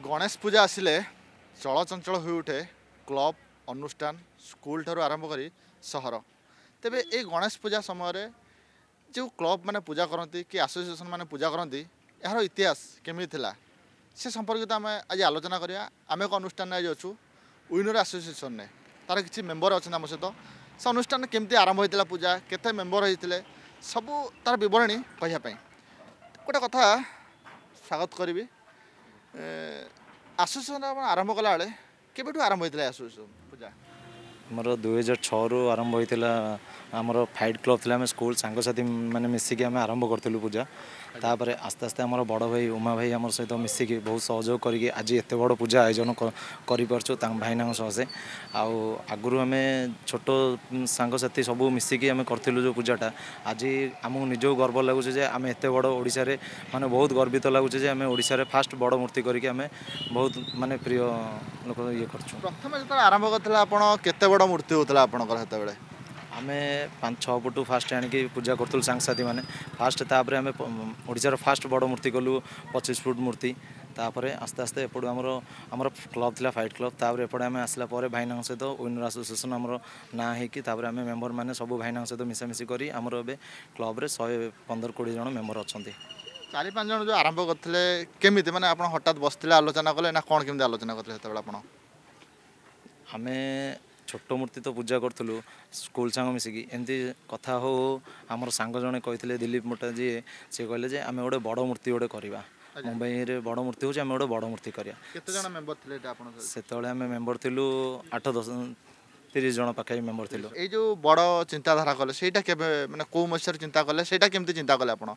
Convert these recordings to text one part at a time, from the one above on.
गणेश पूजा आसिले चलचंचल हो उठे क्लब अनुष्ठान स्कूल ठारू आरंभ करी सहर तेबे ए गणेश पूजा समय जो क्लब माने पूजा करती कि एसोसिएशन माने पूजा करती यार इतिहास केमी थिला से संपर्कित आम आज आलोचना करिया आम एक अनुष्ठान आज अच्छू विनर एसोसिएशन ने तार किसी मेम्बर अच्छा आम सहित से अनुष्ठान केमती आरंभ होता पूजा केते मेम्बर होते सबू तार बरणी कहवाई गोटे कथा स्वागत करी एसोसिएशन आरंभ कला बेले केबेठू आरंभ होता एसोसिएशन पूजा आमर 2006 रु आरंभ होता आमर फाइट क्लब थी आम स्कूल सांगसाथी मैंने मिसिकी आम आरंभ करूँ पूजा तापर आस्ते आस्ते आमर बड़ भाई उमा भाई आम सहित मिसिकी बहुत सहयोग करके आज एत बड़ पूजा आयोजन करूँ भाईना सहे आगु आम छोट सांगसाथी सब मिसिकी आम करूँ जो पूजाटा आज आमको निजक गर्व लगुच आम एत बड़ ओडिशा रे माने बहुत गर्वित लगुच आम ओडिशा रे फास्ट बड़ मूर्ति करके आम बहुत माने प्रिय लोक ये कर प्रथम जो आरंभ करते केते बड़ मूर्ति होता आपंकर आम 5-6 फुट फास्ट आनिकी पूजा करूँ सांगसाथी मैंने फास्ट तापर आम ओडिशार फास्ट बड़ मूर्ति कलु 25 फुट मूर्ति तापर आस्ते आस्ते एपटू आमर क्लब थिला फाइट क्लब तापर एपटे आम आसला भाईना सहित विनर एसोसिएशन आमर ना होकर आम मेम्बर मैंने सब भाईना सहित मिसामिशी करी आमर ए क्लब रे 115-120 जन मेम्बर अच्छा 4-5 जन जो आरंभ करते केमी मैंने आप हठात बसते आलोचना कले ना कौन केमी आलोचना करते आम छोट मूर्ति तो पूजा करूँ स्कूल सांग मिसिकी एमती कथा हो आमर सांग जड़े कहते दिलीप मोटा जी सी कहले जे आम गोटे बड़ मूर्ति गोटे करवा मुंबई रे बड़ मूर्ति हो गोटे बड़ मूर्ति करा से आम मेम्बर थिलु 8-10-30 जन पाखे मेम्बर थिलु ए जो बड़ चिंताधारा कले सेटा केबे माने को मसर चिंता कले सेटा केमती चिंता कले आपण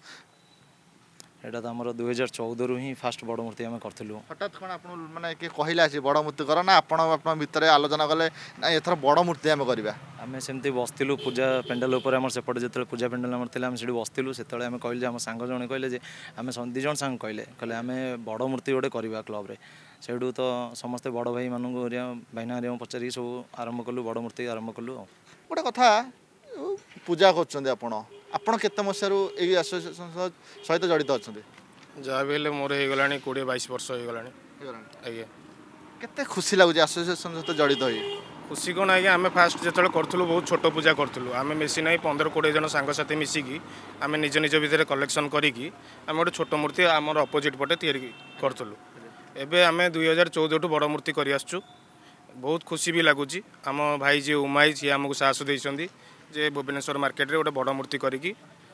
एटा तो आमर 2014 रु ही फास्ट बड़ मूर्ति आम करूँ हठात कौन आप माने कि कहला बड़ मूर्ति कर ना आपण भितर आलोचना कले ना एथर बड़ मूर्ति आम करवा आम सेमती बसलु पूजा पेंडाल उपर आम सेपटे जो पूजा पेंडाल आम थी से बसलु से आम कहले आम सांग जड़े कहले आम 2 जन सांग कहले आम बड़ मूर्ति गोटे करवा क्लब रे सेठू तो समस्ते बड़ भाई मानू भाईना पचारि सब आरंभ कलु बड़ मूर्ति आरंभ कलु गोटे कथा पूजा कर आपण केते मसरू ए एसोसिएशन सहित जड़ित अच्छा जहाँ भी मोर हो गला 20-22 वर्ष हो गला आज्ञा केते खुशी लगुच एसोसिएशन सहित जड़ित हो खुशी कौन आज्ञा आम फास्ट जो करूँ बहुत छोट पूजा करूँ आम बेसी ना 15-20 जन सांगसाथी मिसिकी आम निज निज भितर कलेक्शन करी आम गोटे छोट मूर्ति आमर अपोजिट पटे तैयारी करूँ एवं आम 2014 बड़ मूर्ति कर बहुत खुशी भी लगुच आम भाई जी उमाई सी आमको साहस देते जे भुवनेश्वर मार्केट रे गोटे बड़ मूर्ति करिकी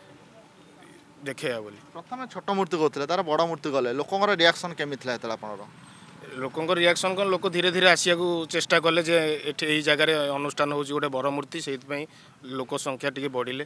देखिया बोली प्रथम छोट मूर्ति कहते तार बड़ मूर्ति गले लोकंर रिएक्शन केमी थिला एतला आपनर लोकंर रिएक्शन कौन लोक धीरे धीरे आसिया को चेष्टा कले जे एठी जगह अनुष्ठान होची गोटे बड़ मूर्ति सेहि लोक संख्या टिके बढ़िले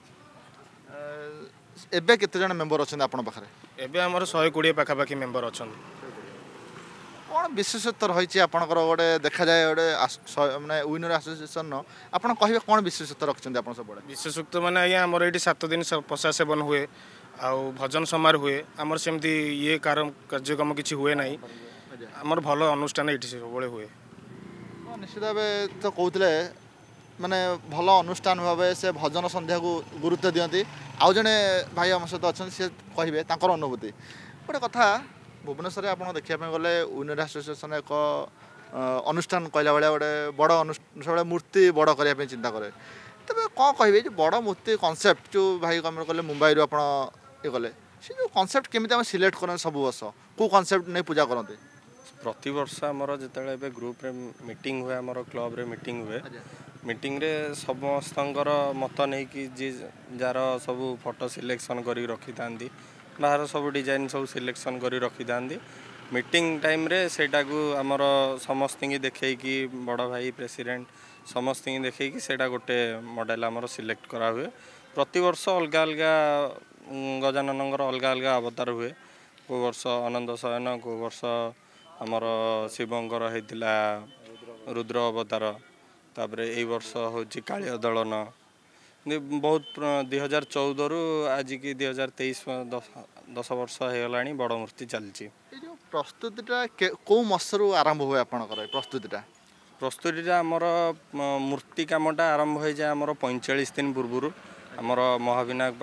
एबे केते जन मेंबर अछन आपन पाखरे एबे हमर 120 पाखापाखी मेंबर अछन कौन विशेषत्व रही आपंकर गोटे देखा जाए गोटे माने विनर एसोसिएशन आप कहे कौन विशेषत्व रखते आप सब विशेषत्व मैंने आज्ञा आमर ये 7 दिन प्रसाद सेवन हुए आउ भजन समारोह हुए आमर सेमती ये कार्यक्रम किसी हुए ना आमर भल अनुष्ठान ये सब हुए निश्चित भाव तो कहते माने भल अनुष्ठान भाव से भजन संध्या को गुरुत्व दिखती आउ जड़े भाई आम सहित अच्छा सी कहे अनुभूति गोटे कथा भुवनेश्वर आप देखा गले विनर एसोसिएशन एक अनुष्ठान कहला भाया गोटे बड़ अनुष्ठान मूर्ति बड़ करने चिंता करे तेज कौन कहे बड़ मूर्ति कनसेप्ट जो भाई कम कले मुंबई आप ये कले से जो कनसेप्ट केमी सिलेक्ट करें सब वर्ष कौ कनसेप्ट नहीं पूजा करते प्रति वर्ष आमर जो ग्रुप रे मीटिंग हुए आमर क्लब रे मीटिंग हुए मीटिंग रे समस्त मत नहीं कि जी जार सब फोटो सिलेक्शन कर रखी था बाहर सब डिजाइन सब सिलेक्शन कर रखी था मीटिंग टाइम रे सेटा को आमर समस्त की देखे कि बड़ भाई प्रेसिडेंट समस्त की देखे कि सेटा गोटे मॉडल आमर सिलेक्ट करा हुए प्रति वर्ष अलग अलग गजानन अलग अलग अवतार हुए को वर्ष आनंद शयन को वर्ष आमर शिवंकर होता रुद्र अवतार तापर ए वर्ष हूँ कालिया दलन बहुत 2014 रु आज की 2023 10 वर्ष हो गला बड़ मूर्ति चलती प्रस्तुतिटा कौ मसरू आरंभ हुए आपंकर प्रस्तुतिटा आमर मूर्ति कामटा आरंभ हो जाए आमर 45 दिन पूर्व आमर महाविनायक '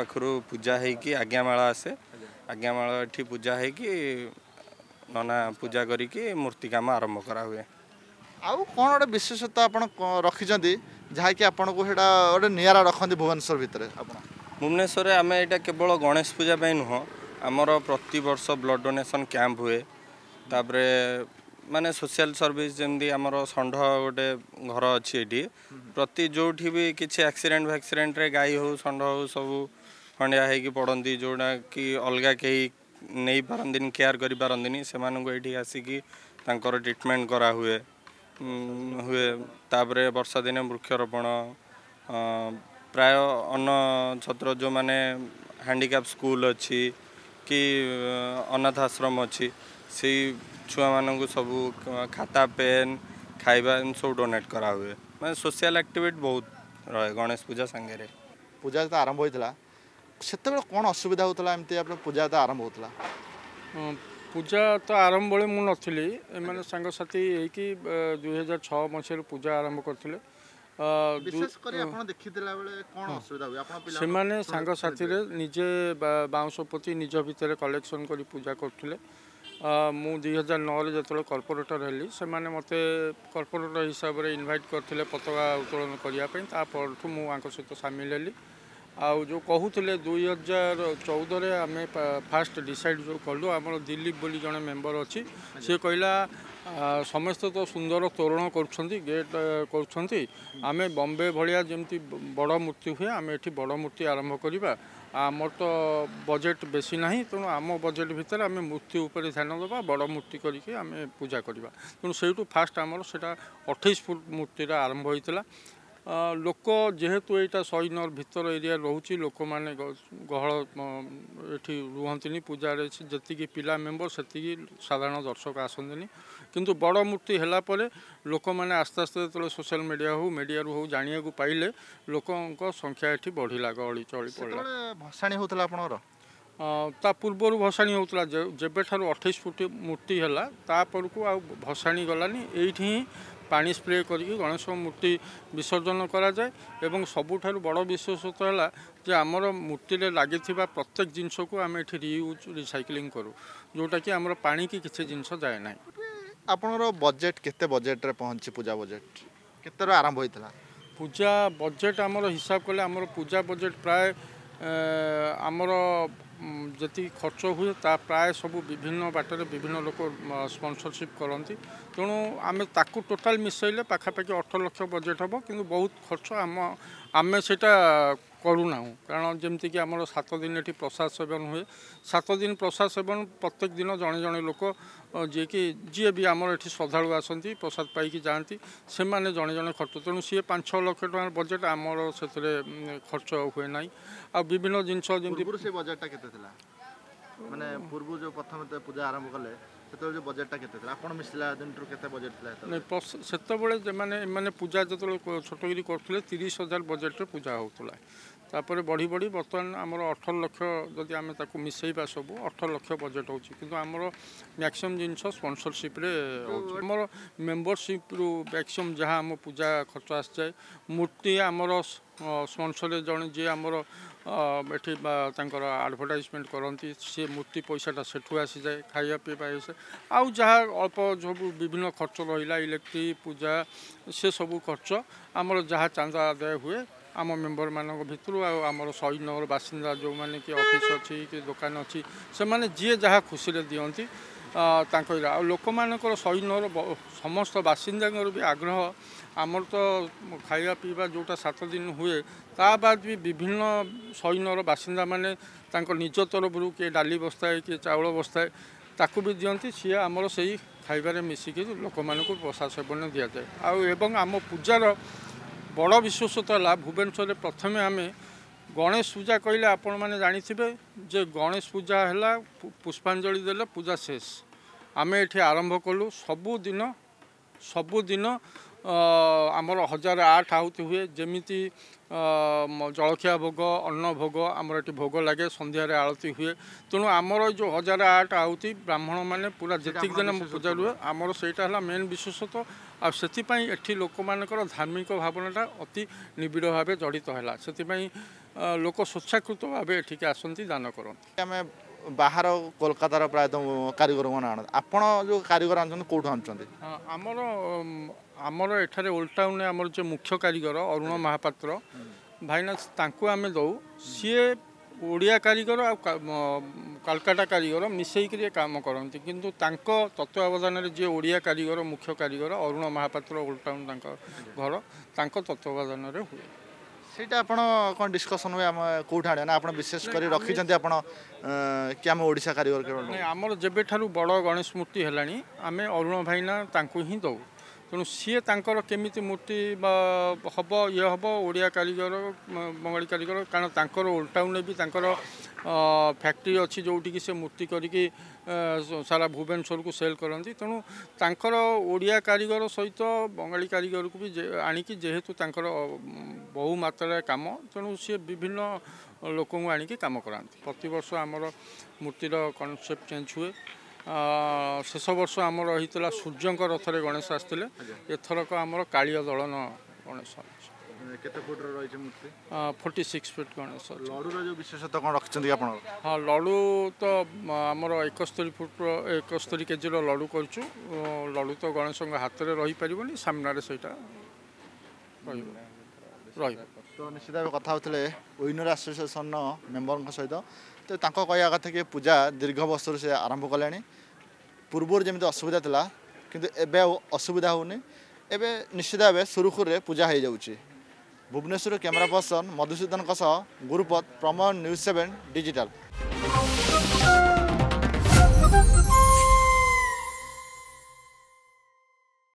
नना पूजा करिकी मूर्ति काम आरंभ करा हुए। आउ कौन गोटे विशेषता आप रखिंट जहाँकि आपको गोटे निरा रखती भुवनेश्वर भितर आप भुवनेश्वर आम यहाँ केवल गणेश पूजा नुह आमर प्रति वर्ष ब्लड डोनेशन कैंप हुए तापर माने सोशल सर्विस जमी आमर षंढ गोटे घर अच्छी ये प्रति जो भी किसी एक्सीडेंट फैक्सीडेंट रे गाई हो षंढ हो सब खंडिया होगी पड़ती जोटा कि अलग कहीं नहीं पारंदिन केयर करि पारंदिनी से ये आसिकी तांकर ट्रीटमेंट करा हुए हुए तापरे वर्षा दिने वृक्षरोपण प्राय अन्न छत्र जो माने हैंडिकैप स्कूल अच्छी कि अनाथ आश्रम अच्छी से छुआ मानू सब खाता पेन खाइबा सब डोनेट करा हुए मैं सोशल एक्टिविटी बहुत रहे गणेश पूजा संगे पूजा जो आरंभ होता से कौन असुविधा होता एमती पूजा जो आरंभ होता पूजा तो आरंभ बेले मु नथिली एमाने सांगसाथी कि 2006 मसीह पूजा आरंभ करथिले सेमाने सांगसाथी रे निजे बाउंश पोती निज भितर कलेक्शन करी पूजा करथिले मु 2009 जो कॉर्पोरेटर हेली से मते कॉर्पोरेटर हिसाब से इनवाइट करथिले पताका उत्तोलन करने मुझे सहित सामिल हेली आउ जो कहूले 2014 आम फास्ट डिसाइड जो कलु आम दिलीप बोली जड़े मेम्बर अच्छी सी कहला समस्त तो सुंदर तोरण गेट करें बॉम्बे भाया जमी बड़ मूर्ति हुए आम ये बड़ मूर्ति आरंभ करवा आमर तो बजेट बेसी ना तेणु आम बजेट भितर आम मूर्ति उपर ध्यान देवा बड़ मूर्ति करके आम पूजा करवा तेणु से फास्ट आमर से 28 फुट मूर्ति आरंभ होता लोक जेहेतु यहाँ 100 नर भितर एरिया रोचे लोक मैंने गहल ये रुहतनी पूजा जी पिला मेम्बर से साधारण दर्शक आसती किंतु बड़ मूर्ति है लोक मैंने आस्ते आस्ते जो सोशल मीडिया हो मीडिया हो जाना पाइले लोक संख्या ये बढ़ला गहली चली पड़ा भसाणी होता आपणर ता पूर्वर भसाणी होता जेबे 28 फुट मूर्ति है तापरकू आ भसाणी गलानी ये पानी स्प्रे करके गणेश मूर्ति विसर्जन करा जाए एवं सबुठार बड़ विशेषता है जे आमर मूर्ति लगी प्रत्येक जिनस को आम ये रियूज रिसाइक्लिंग करूँ जोटा कि आमर पानी की किसी जिनस जाए ना आपनर बजेट केते बजेट रे पहुंची पूजा बजेट केते रो आरंभ होइतला पूजा बजेट आमर हिसाब कले आमर पूजा बजेट प्राय आमर जी खर्च हुए ता प्राय सब विभिन्न बाटर विभिन्न लोक स्पॉन्सरशिप करती तेणु आम ताकू टोटाल मिसैले पाखापाखि 18 लाख बजेट हम कि बहुत खर्च आम से करूना कारण जमीक आम 7 दिन ये प्रसाद सेवन हुए 7 दिन प्रसाद सेवन प्रत्येक दिन जड़े जड़े लोक जी कि जी भी आमर ये श्रद्धालु आसती प्रसाद पाई जाती से मैंने जड़े जड़े खर्च तेणु सी 5-6 लाख टकर बजेट आमर से खर्च हुए ना आ विभिन्न जिनस जमी बजेटा माने पूर्व जो प्रथम पूजा आरंभ कले जो बजेटा आपन मिसला दिन केते बजेट नहीं से माने पूजा जो छोटगिरी करते 30,000 बजेट पूजा होता तापर बढ़ी बढ़ी बर्तमान आमर 18 लाख जदि आम मिसेबा सब 18 लाख बजेट होची किंतु आमर मैक्सिमम जिनस स्पॉन्सरशिप रे आमर मेंबरशिप रु मैक्सिमम जहाँ आम पूजा खर्च आस जाए मूर्ति आमर स्पॉन्सर जन जी आमर एठी आडभटाइजमेंट करती सी मूर्ति पैसाटा सेठू आसी जाए खाया पीवा से आउ जहाँ अल्प जो विभिन्न खर्च रहा इलेक्ट्रिक पूजा से सब खर्च आमर जहाँ चांदा आदाय हुए आम मेम्बर मान भितर आमर 100 नगर बासिंदा जो मैंने कि ऑफिस अच्छी कि दुकान अच्छी से मैंने जी जहाँ खुशी दिखती लोक मानकर 100 नगर समस्त बासिंदा भी आग्रह आमर तो खाया पीवा जोटा 7 दिन हुए ता बाद भी विभिन्न 100 नगर बासिंदा माने निज तरफ किए डाली बस्ताए किए चाउल बस्ताए ताकू भी दिखती सी आमर से खाइबार मिसिकी लोक मानक प्रसाद सेवन दि जाए आउ आम पूजार बड़ विशेषता है भुवनेश्वर प्रथम आम गणेश पूजा कहले आपण मैंने जानी जे गणेश पूजा है पुष्पांजलि देले पूजा शेष आम ये आरंभ कलु सबुदिन आमर 1008 आहुति हुए जमीती जलखिया भोग अन्न भोग आमर ये भोग लगे संध्यारे आरती हुए तेणु आमर जो 1008 आहुति ब्राह्मण मैंने पूरा जितिक दिन पूजा रुए आमर सेटा है मेन विशेषता आपाई एठी लोक मानकर धार्मिक भावनाटा अति निबिड़ भाव जड़ित है से लोक स्वेच्छाकृत भाव एठिक आसती दान करते आम ବାହାର କୋଲକାତାର ପ୍ରାୟତଃ କାରିଗରମାନେ ଆଣନ୍ତି ଆପଣ ଯେଉଁ କାରିଗର ଆଣୁଛନ୍ତି କେଉଁଠୁ ଆଣୁଛନ୍ତି? ଆମର ଏଠାରେ ଓଲ୍ଡ ଟାଉନରେ ଆମର ଯେ ମୁଖ୍ୟ କାରିଗର ଅରୁଣ ମହାପାତ୍ର ଭାଇନା ତାଙ୍କୁ ଆମେ ଦେଉ। ସିଏ ଓଡ଼ିଆ କାରିଗର ଆଉ କାଲକାଟା କାରିଗର ମିଶେଇକିରି କାମ କରନ୍ତି, କିନ୍ତୁ ତାଙ୍କ ତତ୍ତ୍ୱାବଧାନରେ ଯିଏ ଓଡ଼ିଆ କାରିଗର ମୁଖ୍ୟ କାରିଗର ଅରୁଣ ମହାପାତ୍ର ଓଲ୍ଡ ଟାଉନ୍ ତାଙ୍କ ଘର, ତାଙ୍କ ତତ୍ତ୍ୱାବଧାନରେ ହୁଏ। ସେଇଟା ଆପଣ କ'ଣ ଡିସ୍କସନ୍ ହୁଏ ଆମେ କେଉଁଠି ଆଣିବା ନା ଆପଣ ବିଶେଷ କରି ରଖିଛନ୍ତି ଆପଣ କି ଆମେ ଓଡ଼ିଶା କାରିଗର କେବଳ? ନାଇଁ, ଆମର ଯେବେଠାରୁ ବଡ଼ ଗଣେଶ ମୂର୍ତ୍ତି ହେଲାଣି ଆମେ ଅରୁଣ ଭାଇନା ତାଙ୍କୁ ହିଁ ଦେଉ। ତେଣୁ ସିଏ ତାଙ୍କର କେମିତି ମୂର୍ତ୍ତି ବା ହେବ ଇଏ ହେବ ଓଡ଼ିଆ କାରିଗର ବଙ୍ଗାଳୀ କାରିଗର, କାରଣ ତାଙ୍କର ଓଲ୍ଡ ଟାଉନରେ ବି ତାଙ୍କର ଫ୍ୟାକ୍ଟ୍ରି ଅଛି ଯେଉଁଠିକି ସେ ମୂର୍ତ୍ତି କରିକି ସାରା ଭୁବନେଶ୍ୱରକୁ ସେଲ୍ କରନ୍ତି। ତେଣୁ ତାଙ୍କର ଓଡ଼ିଆ କାରିଗର ସହିତ ବଙ୍ଗାଳୀ କାରିଗରକୁ ବି ଆଣିକି ଯେହେତୁ ତାଙ୍କର ବହୁ ମାତ୍ରାରେ କାମ, ତେଣୁ ସିଏ ବିଭିନ୍ନ ଲୋକଙ୍କୁ ଆଣିକି କାମ କରାନ୍ତି। ପ୍ରତିବର୍ଷ ଆମର ମୂର୍ତ୍ତିର କନସେପ୍ଟ ଚେଞ୍ଜ ହୁଏ। ଶେଷ ବର୍ଷ ଆମର ହେଇଥିଲା ସୂର୍ଯ୍ୟଙ୍କ ରଥରେ ଗଣେଶ ଆସିଥିଲେ, ଏଥରକ ଆମର କାଳିଅ ଦଳନ ଗଣେଶ ଅଛି। କେତେ ଫୁଟର ରହିଛି ମୂର୍ତ୍ତି? 46 ଫିଟ୍ ଗଣେଶ ଅଛି। ଲଡ଼ୁର ଯେଉଁ ବିଶେଷତ୍ୱ କ'ଣ ରଖିଛନ୍ତି ଆପଣ? ହଁ, ଲଡ଼ୁ ତ ଆମର 71 କେଜିର ଲଡ଼ୁ କରିଛୁ। ଲଡ଼ୁ ତ ଗଣେଶଙ୍କ ହାତରେ ରହିପାରିବନି, ସାମ୍ନାରେ ସେଇଟା ରହିବ। ତ ନିଶ୍ଚିତ ଭାବେ କଥା ହେଉଥିଲେ ୱିନର ଆସୋସିଏସନ୍ର ମେମ୍ବରଙ୍କ ସହିତ। ତ ତାଙ୍କ କହିବା କଥା କି ପୂଜା ଦୀର୍ଘ ବର୍ଷରୁ ସେ ଆରମ୍ଭ କଲେଣି। ପୂର୍ବରୁ ଯେମିତି ଅସୁବିଧା ଥିଲା କିନ୍ତୁ ଏବେ ଆଉ ଅସୁବିଧା ହେଉନି, ଏବେ ନିଶ୍ଚିତ ଭାବେ ସୁରୁଖୁରୁରେ ପୂଜା ହୋଇଯାଉଛି। ଭୁବନେଶ୍ୱର କ୍ୟାମେରା ପର୍ସନ ମଧୁସୂଦନଙ୍କ ସହ ଗୁରୁପଦ, ପ୍ରମେୟ, ନ୍ୟୁଜ୍ 7 ଡିଜିଟାଲ।